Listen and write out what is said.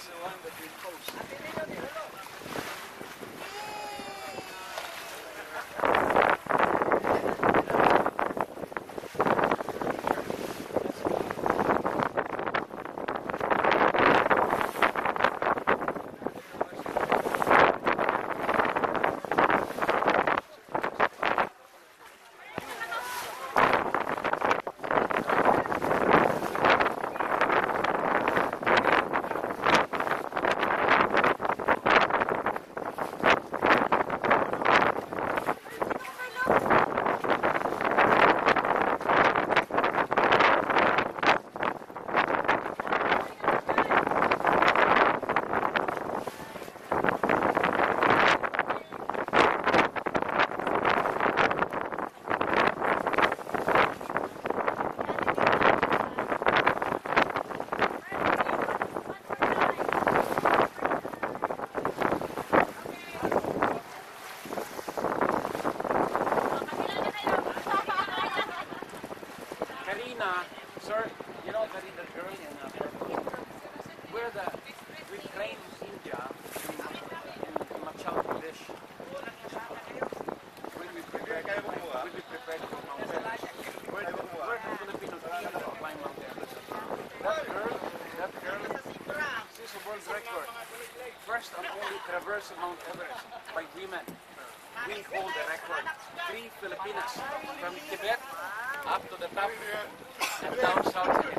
the one that we post. Sir, you know the little girl in where we train India in Machal dish. When we prepare for Mount Everest. Where the Filipino team climb Mount Everest. That girl, she's a world record. First and only traverse Mount Everest by women. We hold the record. 3 Filipinas from Tibet up to the top and down south.